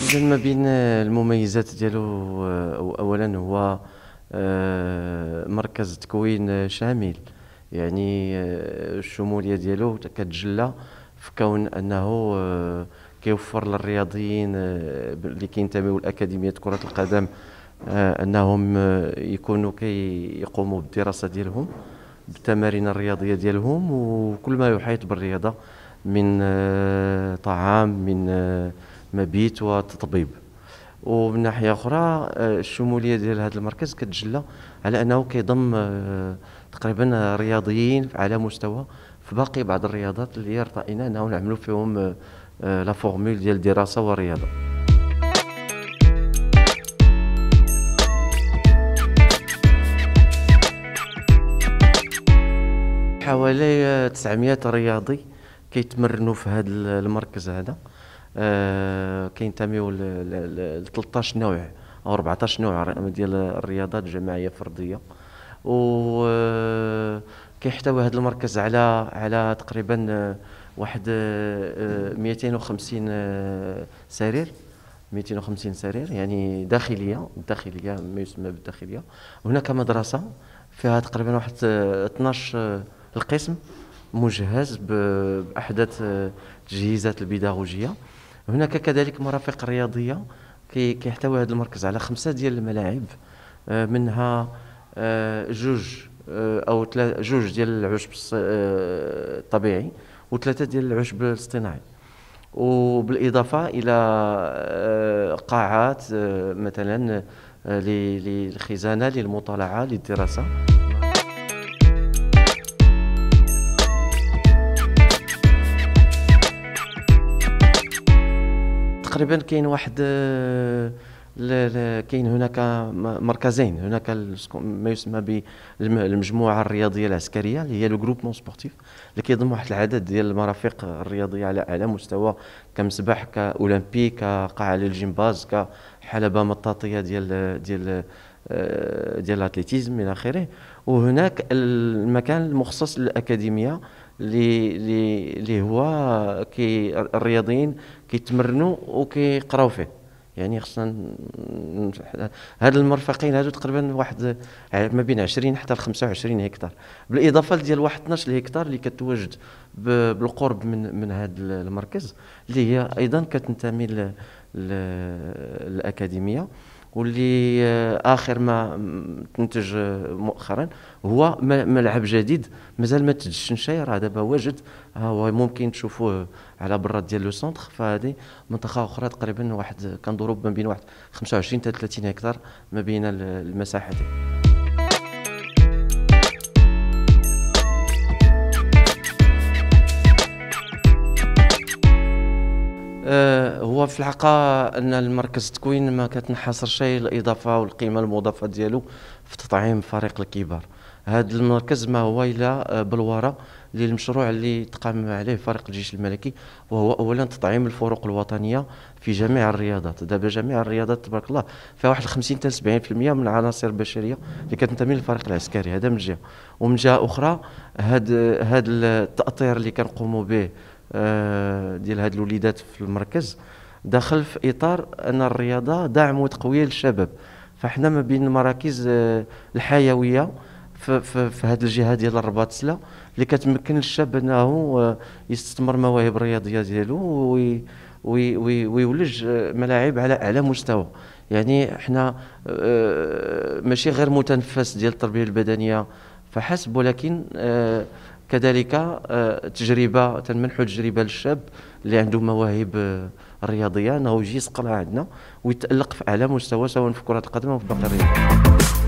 إذا ما بين المميزات ديالو أولا هو مركز تكوين شامل، يعني الشمولية ديالو كتجلى في كون أنه كيوفر للرياضيين اللي كينتميو لأكاديمية كرة القدم أنهم يكونوا كيقوموا بالدراسة ديالهم بالتمارين الرياضية ديالهم وكل ما يحيط بالرياضة من طعام من مبيت وتطبيب. ومن ناحية أخرى الشمولية ديال هذا المركز كتجلى على أنه كيضم تقريبا رياضيين على مستوى في باقي بعض الرياضات اللي ارتئينا أنه نعملوا فيهم لا فورمول ديال الدراسة والرياضة. حوالي 900 رياضي كيتمرنوا في هذا المركز هذا، كينتميو ل 13 نوع او 14 نوع ديال الرياضات الجماعيه الفرديه، و كيحتوي هذا المركز على تقريبا واحد 250 سرير، 250 سرير يعني داخليه ما يسمى بالداخليه. هناك مدرسه فيها تقريبا واحد 12 القسم مجهز بأحدث التجهيزات البيداغوجية. هناك كذلك مرافق رياضية كيحتوي هذا المركز على 5 ديال الملاعب، منها جوج ديال العشب الطبيعي و3 ديال العشب الاصطناعي، وبالإضافة إلى قاعات مثلا للخزانة للمطالعة للدراسة. تقريبا كاين واحد كاين هناك مركزين، هناك ما يسمى بالمجموعه الرياضيه العسكريه اللي هي لو جروبمون سبورتيف اللي كيضم واحد العدد ديال المرافق الرياضيه على مستوى كمسبح كاولمبي كقاعه للجيمباز كحلبه مطاطيه ديال الاتليتيزم الى اخره. وهناك المكان المخصص للاكاديميه اللي هو الرياضيين كيتمرنوا وكيقراو فيه. يعني خصنا هاد المرفقين هادو تقريبا واحد ما بين 20 حتى 25 هكتار، بالاضافه ديال واحد 12 هكتار اللي كتواجد بالقرب من هذا المركز اللي هي ايضا كتنتمي للاكاديميه، واللي اخر ما تنتج مؤخرا هو ملعب جديد مازال ما تدشنش، راه دابا واجد، هو ممكن تشوفوه على برات ديال لو سونتر. فهذه منطقه اخرى تقريبا واحد كندوروا ما بين واحد 25 حتى 30 هكتار ما بين المساحه دي. هو في الحقيقة أن المركز التكوين ما كتنحصر شيء الإضافة والقيمة المضافة ديالو في تطعيم فريق الكبار. هذا المركز ما هو إلا بلورة للمشروع اللي تقام عليه فريق الجيش الملكي، وهو أولا تطعيم الفروق الوطنية في جميع الرياضات. دابا جميع الرياضات تبارك الله فيها واحد 50 حتى 70% من العناصر البشرية اللي كتنتمي للفريق العسكري، هذا من جهة. ومن جهة أخرى هذا التأطير اللي كنقوموا به ديال هاد الوليدات في المركز داخل في اطار ان الرياضه دعم وتقويه للشباب. فاحنا ما بين المراكز الحيويه في هذه الجهه ديال الرباط سلا اللي كتمكن الشاب انه يستثمر مواهب الرياضيه ديالو ويولج ملاعب على اعلى مستوى. يعني احنا ماشي غير متنفس ديال التربيه البدنيه فحسب، ولكن كذلك تجربه تنمنحوا تجربه للشاب اللي عنده مواهب رياضيه انه يجي يسقلها عندنا ويتالق في اعلى مستوى سواء في كره القدم او في باقي الرياضات.